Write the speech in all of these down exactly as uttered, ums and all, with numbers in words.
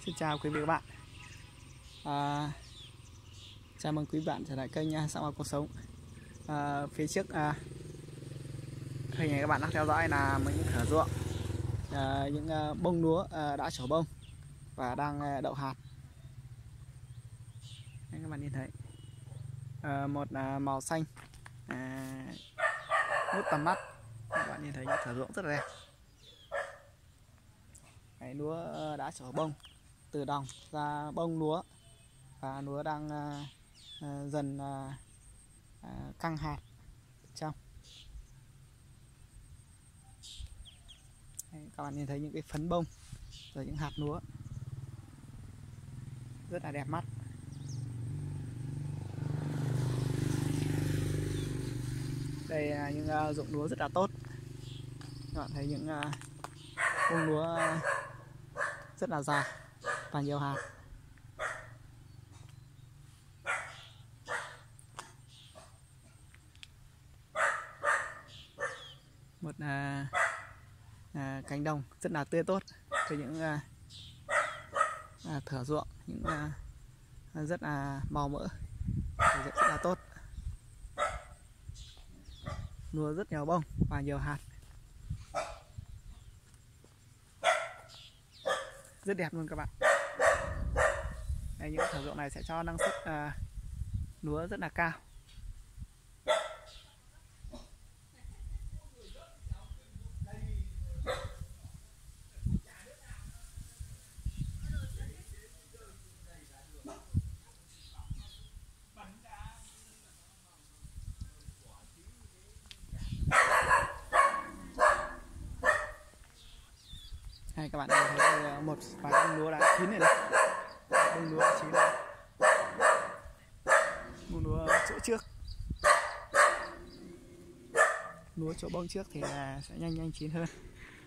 Xin chào quý vị và các bạn. À, chào mừng quý bạn trở lại kênh Sắc Màu Cuộc Sống. À, phía trước à, hình này các bạn đang theo dõi là những thửa ruộng, à, những à, bông lúa à, đã trổ bông và đang à, đậu hạt. Đấy, các bạn nhìn thấy à, một à, màu xanh à, ngút tầm mắt. Các bạn nhìn thấy những thửa ruộng rất là đẹp. Đấy, lúa đã trổ bông từ đồng ra bông lúa và lúa đang à, à, dần à, à, căng hạt trong. Đấy, các bạn nhìn thấy những cái phấn bông rồi những hạt lúa rất là đẹp mắt. Đây là những uh, ruộng lúa rất là tốt. Các bạn thấy những uh, bông lúa rất là dài và nhiều hạt. Một uh, uh, cánh đồng rất là tươi tốt với những uh, uh, thửa ruộng những uh, rất là màu mỡ, rất là tốt. Lúa rất nhiều bông và nhiều hạt, rất đẹp luôn các bạn. Đây, những thửa ruộng này sẽ cho năng suất uh, lúa rất là cao. Đây, các bạn thấy một vài bông lúa đã chín rồi đây. Bông lúa đã chín rồi. Bông lúa chỗ trước, lúa chỗ bông trước thì là sẽ nhanh nhanh chín hơn.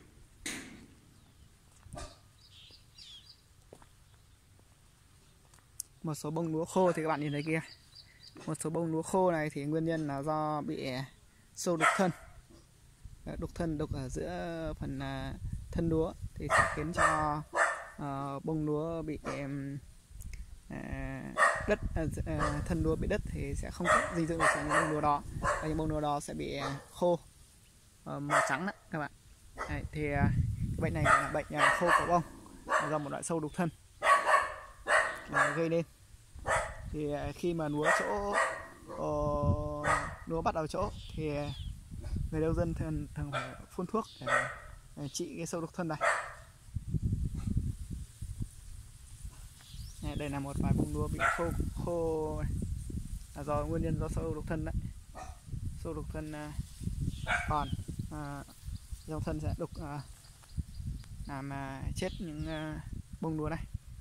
Một số bông lúa khô thì các bạn nhìn thấy kia. Một số bông lúa khô này thì nguyên nhân là do bị sâu đục thân. Đục thân đục ở giữa phần thân lúa thì sẽ khiến cho uh, bông lúa bị uh, đất uh, thân lúa bị đất thì sẽ không có dinh dưỡng được cho những bông lúa đó, và những bông lúa đó sẽ bị khô uh, màu trắng đó các bạn. Đấy, thì uh, cái bệnh này là bệnh uh, khô của bông do một loại sâu đục thân uh, gây nên. Thì uh, khi mà lúa chỗ uh, lúa bắt đầu chỗ thì người nông dân thường, thường phải phun thuốc để, để trị cái sâu đục thân này. Đây là một vài bông lúa bị khô khô là do nguyên nhân do sâu đục thân đấy. Sâu đục thân uh, còn uh, dòng thân sẽ đục uh, làm uh, chết những uh, bông lúa này.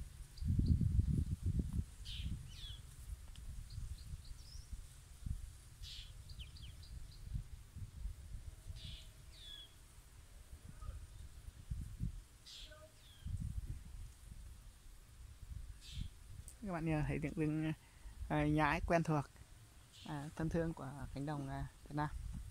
Các bạn thấy những rừng uh, nhái quen thuộc, uh, thân thương của cánh đồng uh, Việt Nam.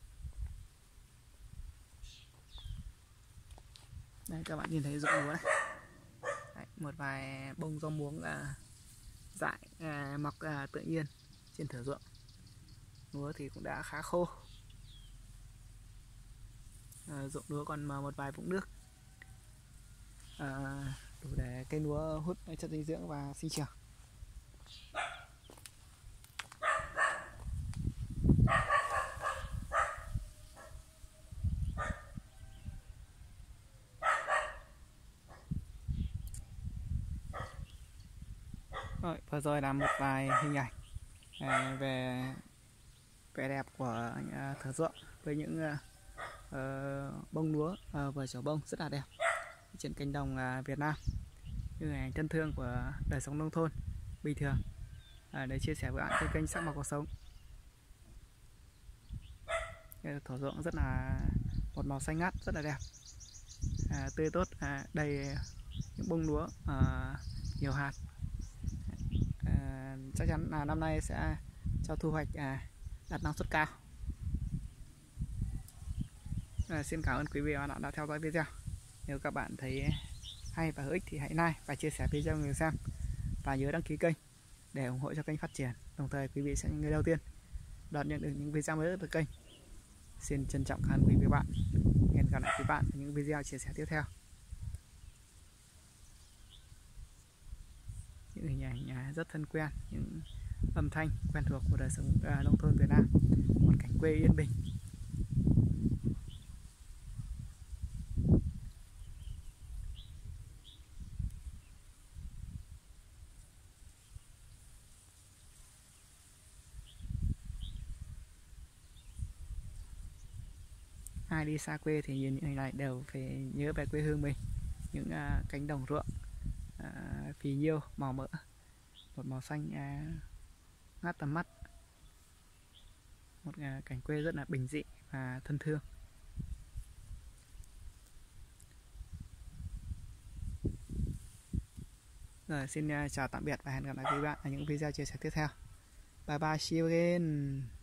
Đây, các bạn nhìn thấy ruộng lúa này. Đấy, một vài bông rau muống uh, dại uh, mọc uh, tự nhiên trên thửa ruộng. Lúa thì cũng đã khá khô. Uh, ruộng lúa còn một vài vũng nước uh, đủ để cây lúa hút chất dinh dưỡng và sinh trưởng. Rồi, vừa rồi là một vài hình ảnh à, về vẻ đẹp của uh, thửa ruộng với những uh, uh, bông lúa uh, vừa trổ bông rất là đẹp trên cánh đồng uh, Việt Nam. Như hình ảnh thân thương của đời sống nông thôn bình thường à, để chia sẻ với bạn trên kênh Sắc Màu Cuộc Sống. Thửa ruộng rất là một màu xanh ngắt rất là đẹp, à, tươi tốt, à, đầy những bông lúa à, nhiều hạt. À, chắc chắn là năm nay sẽ cho thu hoạch à, đạt năng suất cao. À, xin cảm ơn quý vị và các bạn đã theo dõi video. Nếu các bạn thấy hay và hữu ích thì hãy like và chia sẻ video cho người xem, và nhớ đăng ký kênh để ủng hộ cho kênh phát triển. Đồng thời quý vị sẽ là những người đầu tiên đón nhận được những video mới từ kênh. Xin trân trọng cảm ơn quý vị bạn. Hẹn gặp lại quý bạn ở những video chia sẻ tiếp theo. Những hình ảnh rất thân quen, những âm thanh quen thuộc của đời sống nông thôn Việt Nam, một cảnh quê yên bình. Ai đi xa quê thì nhìn những hình này đều phải nhớ về quê hương mình, những uh, cánh đồng ruộng uh, phì nhiêu màu mỡ, một màu xanh uh, ngát tầm mắt, một uh, cảnh quê rất là bình dị và thân thương. Rồi xin uh, chào tạm biệt và hẹn gặp lại quý bạn ở những video chia sẻ tiếp theo. Bye bye, see you again.